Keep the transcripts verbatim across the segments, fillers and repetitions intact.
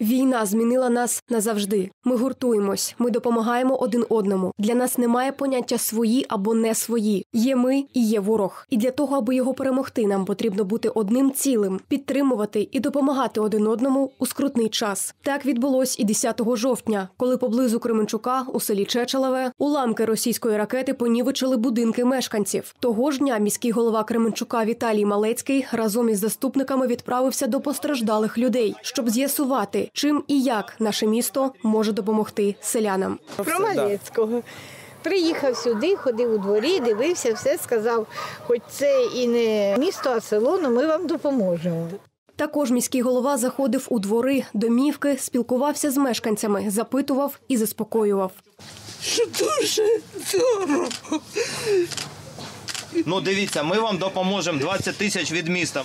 Війна змінила нас назавжди. Ми гуртуємось, ми допомагаємо один одному. Для нас немає поняття свої або не свої. Є ми і є ворог. І для того, аби його перемогти, нам потрібно бути одним цілим, підтримувати і допомагати один одному у скрутний час. Так відбулось і десятого жовтня, коли поблизу Кременчука, у селі Чечелеве, уламки російської ракети понівечили будинки мешканців. Того ж дня міський голова Кременчука Віталій Малецький разом із заступниками відправився до постраждалих людей, щоб з'ясувати, чим і як наше місто може допомогти селянам. Про Малецького. Приїхав сюди, ходив у дворі, дивився, все сказав, хоч це і не місто, а село, але ми вам допоможемо. Також міський голова заходив у двори, домівки, спілкувався з мешканцями, запитував і заспокоював. Що дуже дорого. Ну, дивіться, ми вам допоможемо, двадцять тисяч від міста.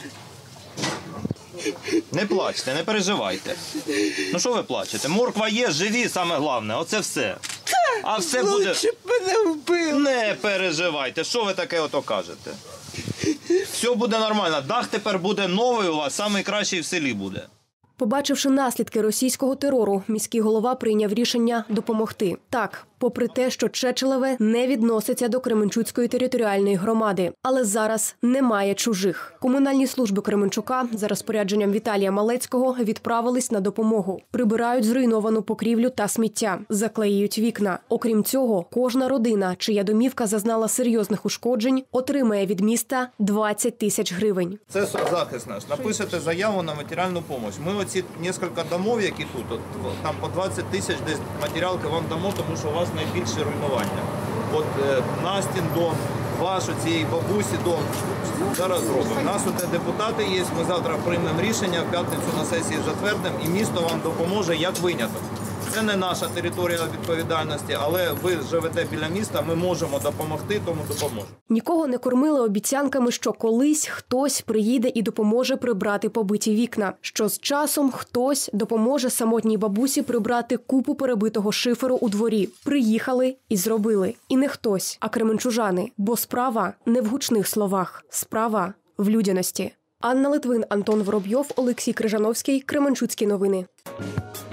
Не плачте, не переживайте. Ну, що ви плачете? Морква є, живі, саме головне, оце все. А все буде... Лучше б мене вбили. Не переживайте, що ви таке ото кажете? Все буде нормально, дах тепер буде новий у вас, найкращий в селі буде. Побачивши наслідки російського терору, міський голова прийняв рішення допомогти. Так, попри те, що Чечелеве не відноситься до Кременчуцької територіальної громади. Але зараз немає чужих. Комунальні служби Кременчука за розпорядженням Віталія Малецького відправились на допомогу. Прибирають зруйновану покрівлю та сміття, заклеюють вікна. Окрім цього, кожна родина, чия домівка зазнала серйозних ушкоджень, отримає від міста двадцять тисяч гривень. Це соцзахист наш. Напишете заяву на матеріальну допомогу. Ми оці кілька домов, які тут, от, там по двадцять тисяч десь матеріалки вам дамо, тому що у вас найбільше руйнування. От е, Настін дом, ваш, цієї бабусі дом, зараз зробимо. У нас тут депутати є, ми завтра приймемо рішення, в п'ятницю на сесії затвердимо, і місто вам допоможе як виняток. Це не наша територія відповідальності, але ви живете біля міста, ми можемо допомогти, тому допоможемо. Нікого не кормили обіцянками, що колись хтось приїде і допоможе прибрати побиті вікна. Що з часом хтось допоможе самотній бабусі прибрати купу перебитого шиферу у дворі. Приїхали і зробили. І не хтось, а кременчужани. Бо справа не в гучних словах. Справа в людяності. Анна Литвин, Антон Воробйов, Олексій Крижановський. Кременчуцькі новини.